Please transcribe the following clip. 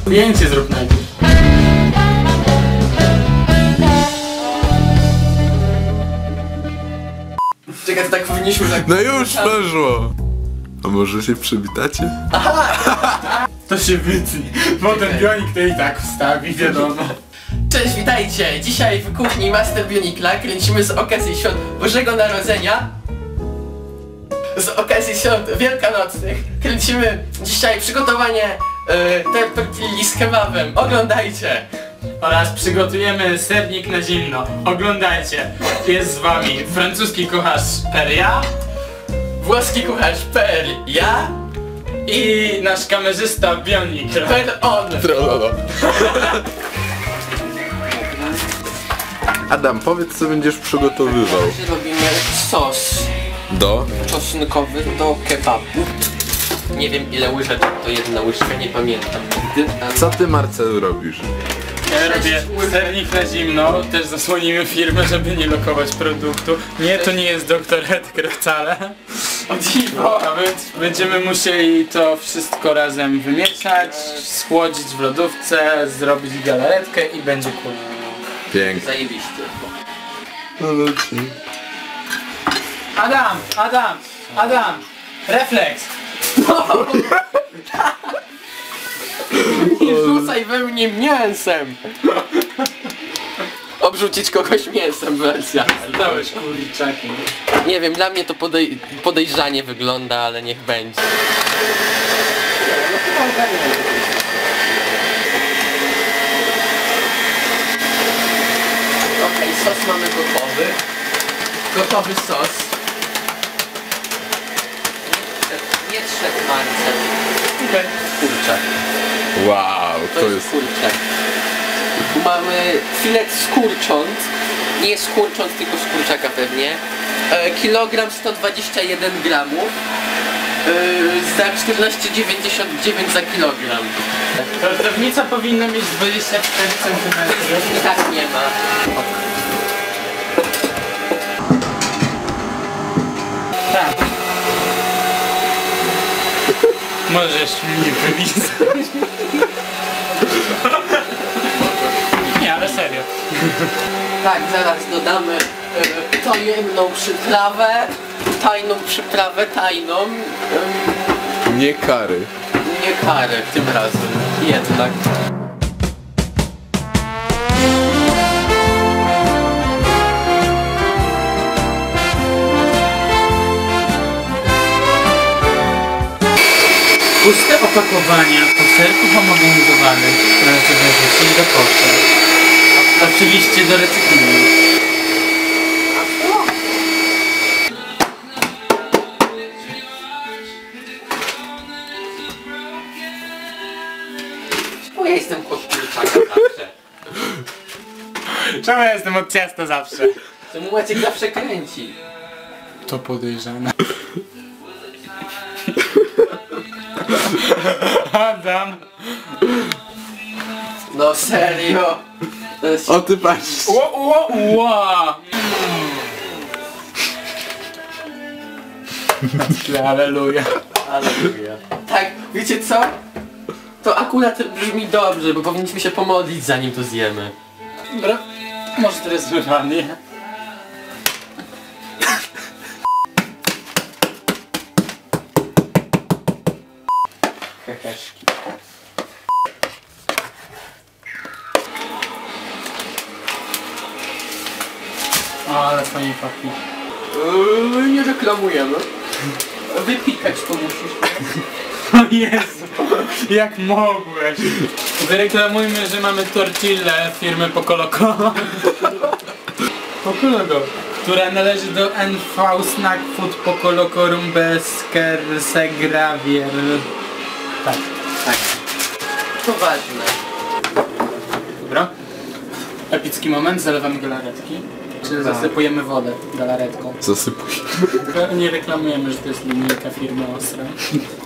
Zdjęcie zrób najpierw. Czekaj, to tak powinniśmy tak... No już poszło! A może się przywitacie? To się wytnie. Potem Bionik to i tak wstawi, wiadomo. Cześć, witajcie! Dzisiaj w kuchni Master Bionikla kręcimy z okazji świąt Bożego Narodzenia. Z okazji świąt wielkanocnych kręcimy dzisiaj przygotowanie tortilli z kebabem. Oglądajcie! Oraz przygotujemy sernik na zimno. Oglądajcie. Jest z wami francuski kucharz Peria Włoski kucharz Per ja i nasz kamerzysta Bionik. Per on. Trololo. Adam, powiedz co będziesz przygotowywał. Robimy sos Do? czosnkowy do kebabu. Nie wiem ile łyżeczek, to jedna łyżka, nie pamiętam nigdy. Co ty, Marcel, robisz? Ja robię sernik na zimno, też zasłonimy firmę, żeby nie lokować produktu. Nie, to nie jest Dr. Edgar wcale. O dziwo! A więc będziemy musieli to wszystko razem wymieszać, schłodzić w lodówce, zrobić galaretkę i będzie cool. Pięknie. Zajebiście. Adam! Refleks! Nie rzucaj we mnie mięsem! Obrzucić kogoś mięsem wersja. Dałeś kurczaki. Nie wiem, dla mnie to podejrzanie wygląda, ale niech będzie. Okej, sos mamy gotowy. Gotowy sos. Nie trzeba Marcel. Okej. Kurczak. Wow, To jest kurczak. Tu mamy filet z kurcząt. Nie z kurcząt, tylko z kurczaka pewnie. Kilogram 121 gramów. Za 14,99 za kilogram. Tortownica powinna mieć 24 cm. I tak nie ma. Tak. Możesz mi wylizać. Nie, ale serio. Tak, zaraz dodamy tajemną przyprawę. Tajną. Nie kary. Nie karę tym razem. Jednak. Puste opakowania poserków homogenizowanych należy wyrzucić do kosza. Oczywiście do recyklingu. Bo ja jestem kot kurczaka zawsze. Czemu ja jestem od ciasta zawsze? Czemu Maciek zawsze kręci? To podejrzane. Adam! No serio? To jest... O, ty patrz. Ła! Aleluja. Aleluja. Tak, wiecie co? To akurat brzmi dobrze, bo powinniśmy się pomodlić zanim to zjemy. Dobra, może teraz wywanie. Heheszki. O, ale fajnie pachnie. Nie reklamujemy. Wypikać to musisz. O Jezu, jak mogłeś? Wyreklamujmy, że mamy tortillę firmy Pokoloko. Pokoloko, która należy do NV Snack Food Pokoloko Rumbesker Segravier. Tak. Tak. To ważne. Dobra. Epicki moment, zalewamy galaretki. Czy zasypujemy wodę galaretką? Zasypuj. Nie reklamujemy, że to jest linijka firmy Ostra.